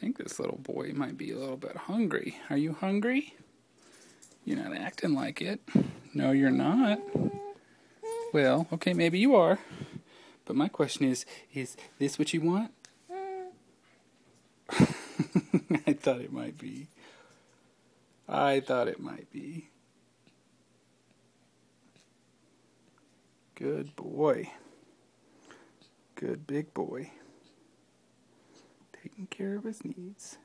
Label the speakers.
Speaker 1: think this little boy might be a little bit hungry. Are you hungry? You're not acting like it. No, you're not. Well, okay, maybe you are. But my question is this what you want? I thought it might be. I thought it might be. Good boy. Good big boy. Taking care of his needs.